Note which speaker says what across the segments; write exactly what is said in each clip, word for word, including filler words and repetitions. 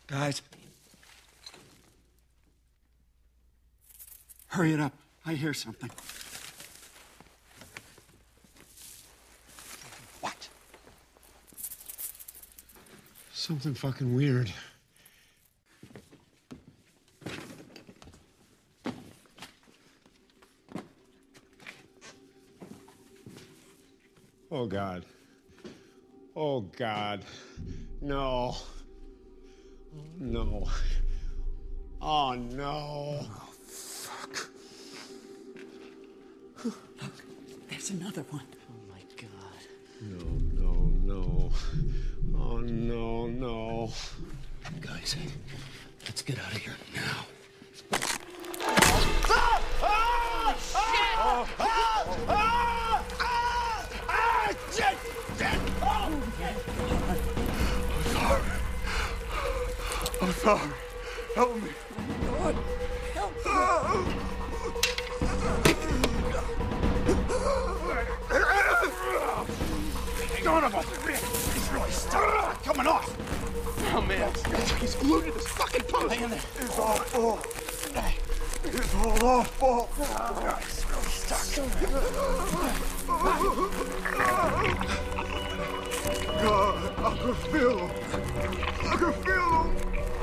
Speaker 1: Guys. Hurry it up. I hear something. What?
Speaker 2: Something fucking weird. Oh, God. Oh, God. No. Oh, no. Oh, no.
Speaker 1: Oh, fuck. Look, there's another one.
Speaker 3: Oh, my God.
Speaker 2: No, no, no. Oh, no, no.
Speaker 1: Guys, let's get out of here now.
Speaker 4: Ah! Ah! Shit! Oh! Ah! Ah! Ah! Ah! Shit! Shit! Oh! I'm sorry. I'm sorry. Help me.
Speaker 1: God, help me.
Speaker 4: Son of a bitch! He's really stuck. Coming off. Oh, man. He's glued to this fucking post. Hang in there. It's all fault. It's all our fault. God, he's really stuck. God, I can feel him. I can feel him.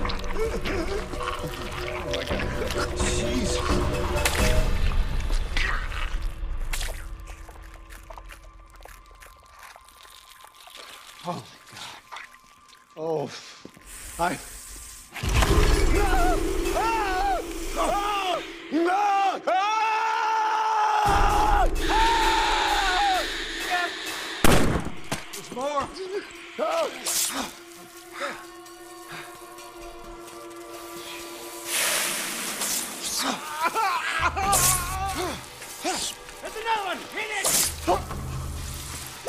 Speaker 4: Oh, my God. Jesus.
Speaker 2: Oh, my God. Oh, I...
Speaker 4: No! Ah! Ah! No! Ah! Ah! There's more. Oh. There's another one! Hit it!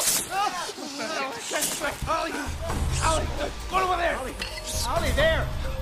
Speaker 4: Ollie! Ollie! Go over there! Ollie, there!